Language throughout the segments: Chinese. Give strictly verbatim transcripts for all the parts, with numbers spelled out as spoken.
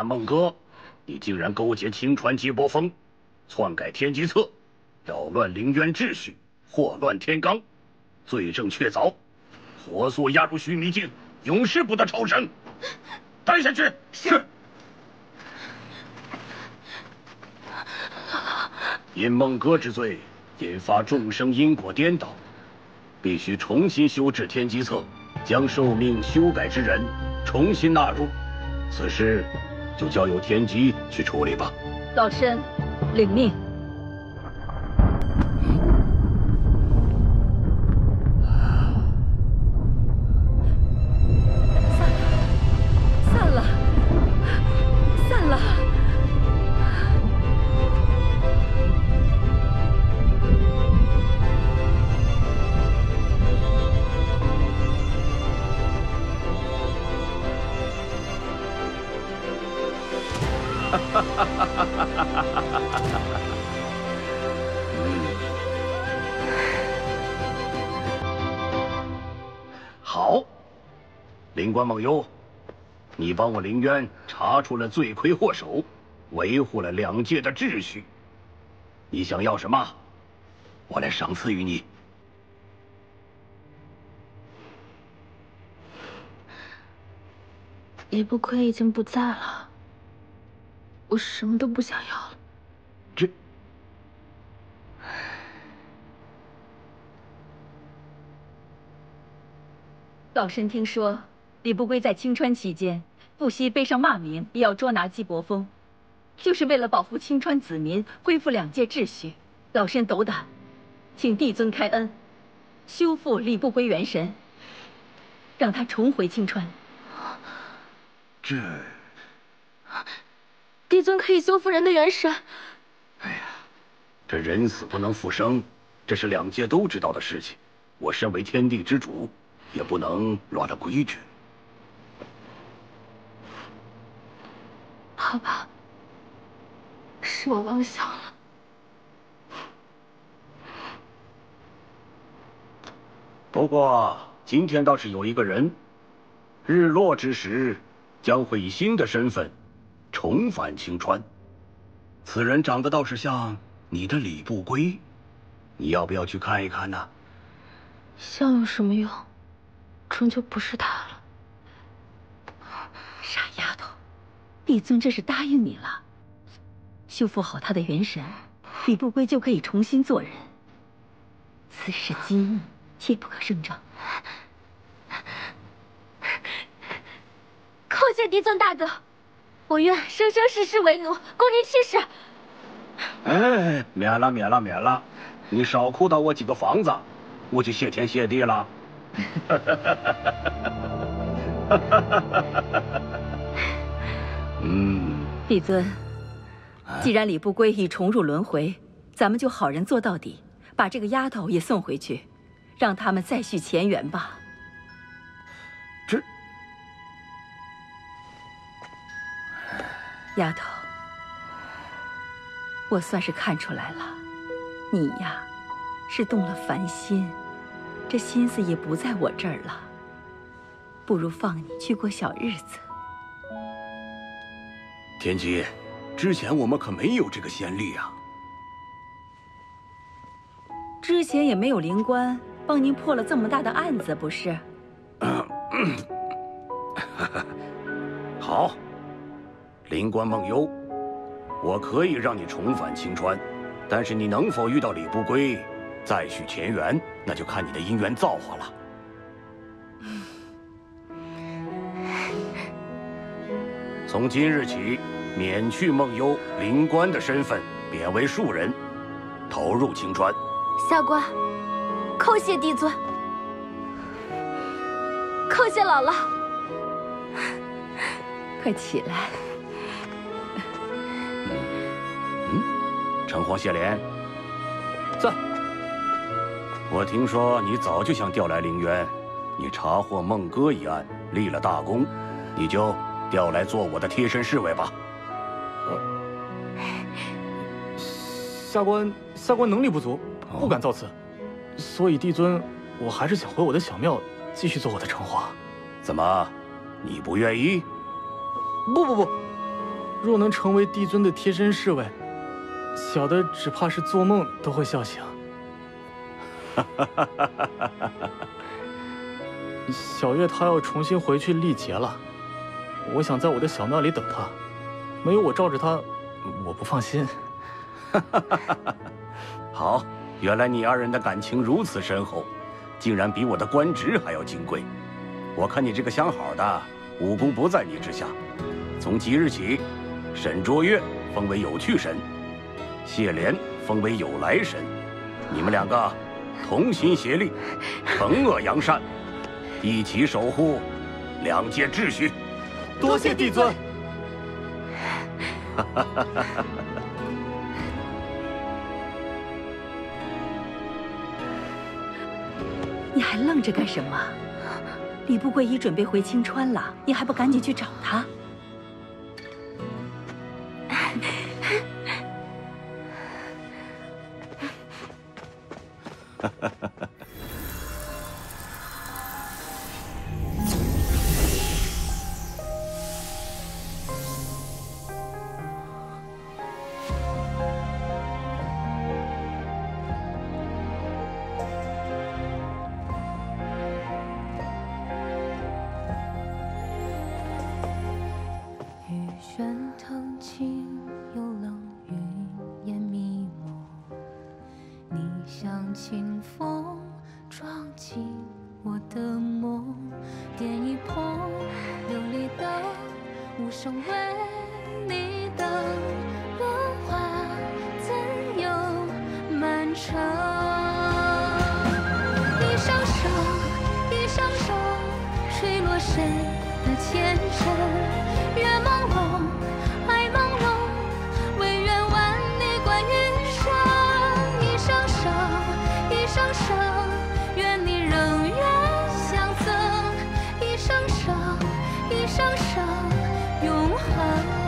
孟哥，你竟然勾结青川接波峰，篡改天机册，扰乱陵渊秩序，祸乱天罡，罪证确凿，火速押入须弥境，永世不得超生。带下去。是。因孟哥之罪，引发众生因果颠倒，必须重新修制天机册，将受命修改之人重新纳入。此事就交由天机去处理吧。 老身领命。散了，散了，散了。 哈哈哈哈哈哈！嗯，好，灵官梦幽，你帮我凌渊查出了罪魁祸首，维护了两界的秩序。你想要什么？我来赏赐于你。 李不亏已经不在了。我什么都不想要了。 这， 老身听说，李不归在青川期间，不惜背上骂名，也要捉拿纪伯峰，就是为了保护青川子民，恢复两界秩序。老身斗胆，请帝尊开恩，修复李不归元神，让他重回青川。 这。 帝尊可以修复人的元神。 哎呀，这人死不能复生，这是两界都知道的事情。我身为天地之主，也不能乱了规矩。 好吧，是我妄想了。 不过今天倒是有一个人，日落之时将会以新的身份重返青川。此人长得倒是像你的李不归，你要不要去看一看呢？ 像有什么用？终究不是他了。 傻丫头，帝尊这是答应你了，修复好他的元神，李不归就可以重新做人。此事机密，切不可声张。 叩谢帝尊大德。我愿生生世世为奴，供您七世。 哎，免了，免了，免了！你少哭到我几个房子，我就谢天谢地了。嗯， 帝尊，既然李不归已重入轮回，咱们就好人做到底，把这个丫头也送回去，让他们再续前缘吧。 这。 丫头，我算是看出来了，你呀，是动了凡心，这心思也不在我这儿了。不如放你去过小日子。 天机，之前我们可没有这个先例啊。 之前也没有灵官帮您破了这么大的案子，不是？ 嗯嗯、好。灵官梦幽，我可以让你重返青川，但是你能否遇到李不归，再续前缘，那就看你的姻缘造化了。从今日起，免去梦幽灵官的身份，贬为庶人，投入青川。 下官叩谢帝尊，叩谢姥姥。 快起来。 城隍谢怜， 在。 我听说你早就想调来凌渊，你查获孟哥一案，立了大功，你就调来做我的贴身侍卫吧。 下官下官能力不足，不敢造次，所以帝尊，我还是想回我的小庙，继续做我的城隍。 怎么，你不愿意？ 不不不， 若能成为帝尊的贴身侍卫，小的只怕是做梦都会笑醒。小月她要重新回去历劫了，我想在我的小庙里等她，没有我罩着她，我不放心。 好，原来你二人的感情如此深厚，竟然比我的官职还要金贵。我看你这个相好的，武功不在你之下。从即日起，沈卓越封为有趣神，谢莲封为有来神。你们两个同心协力，惩恶扬善，一起守护两界秩序。 多谢帝尊。 你还愣着干什么？李不归已准备回青川了，你还不赶紧去找他？ 雨轩腾起，有冷云烟迷蒙。你像清风撞进我的梦，点一捧琉璃灯，无声为你等。落花怎有满城？一声声，一声声，吹落谁的前尘？月朦胧，爱朦胧，唯愿挽你关余生。一声声，一声声，愿你仍愿相赠。一声声，一声声，永恒。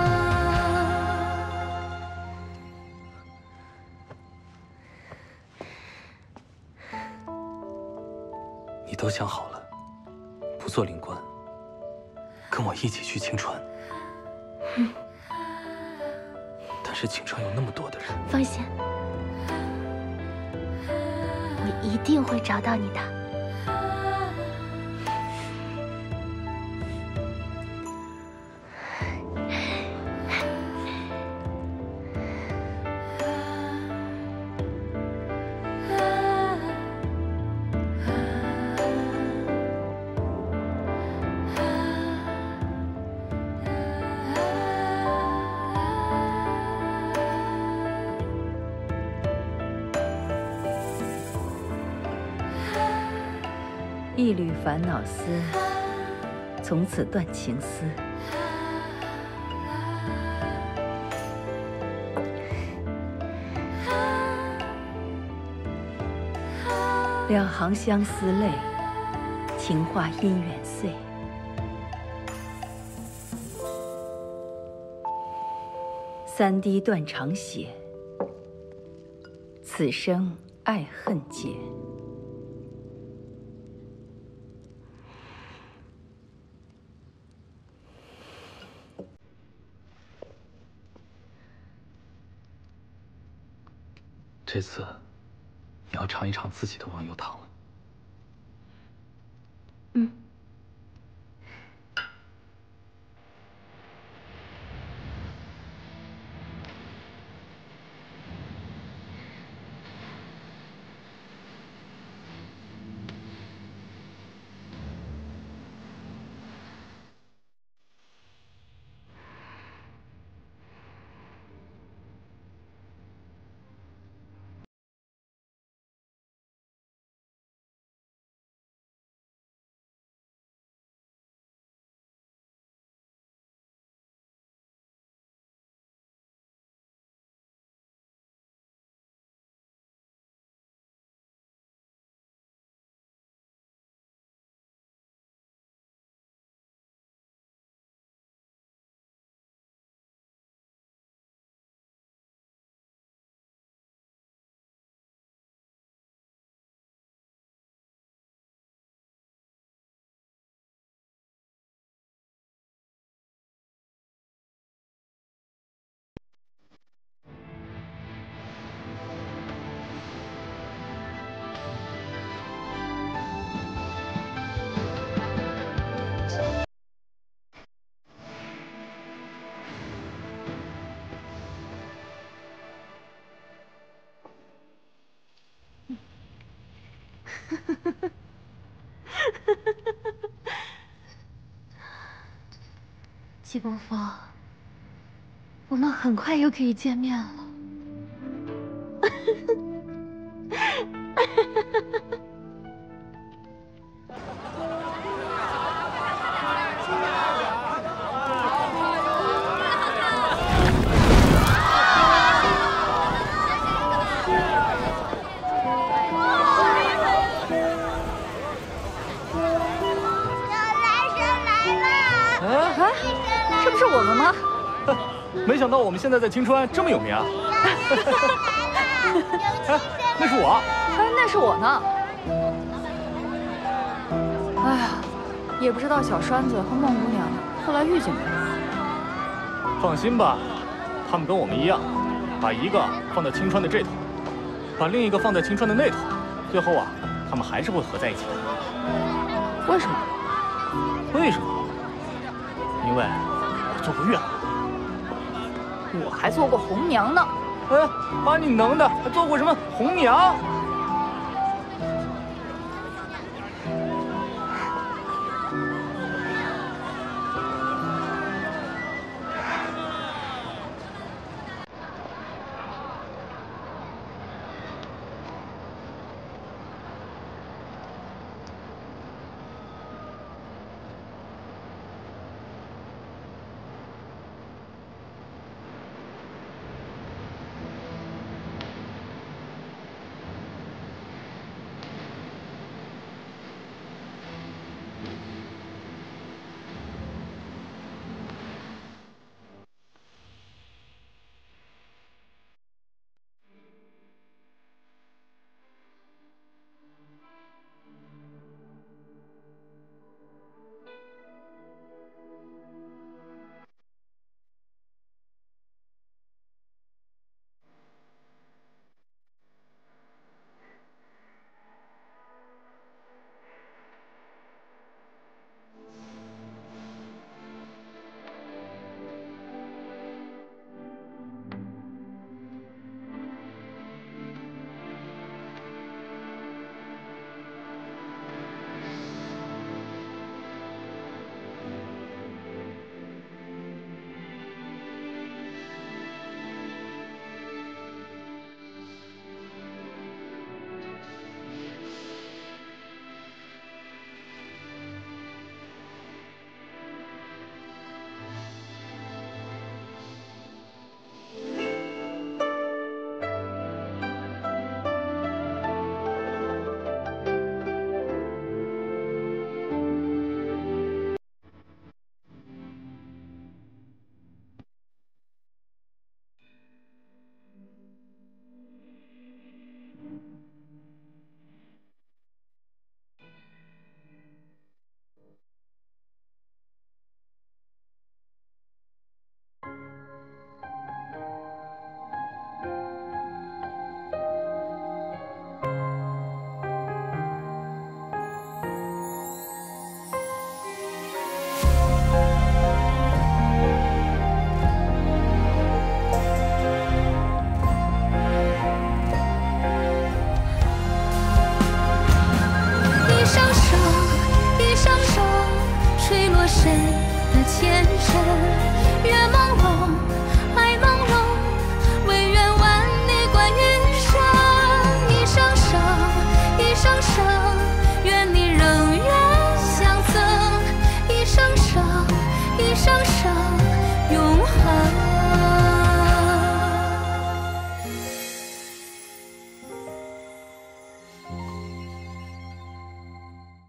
你都想好了，不做灵官，跟我一起去青川。 嗯， 但是青川有那么多的人， 放心，我一定会找到你的。 一缕烦恼丝，从此断情丝。两行相思泪，情话姻缘碎。三滴断肠血，此生爱恨结。 这次你要尝一尝自己的忘忧汤了。 嗯。 季伯峰，我们很快又可以见面了。 这不是我们吗？ 没想到我们现在在青川这么有名啊！哎，那是我。 哎，那是我呢。哎呀，也不知道小栓子和孟姑娘后来遇见没有。 放心吧，他们跟我们一样，把一个放在青川的这头，把另一个放在青川的那头，最后啊，他们还是会合在一起的。 为什么？ 为什么？因为我做过月老， 我还做过红娘呢。 哎，把你能的，还做过什么红娘？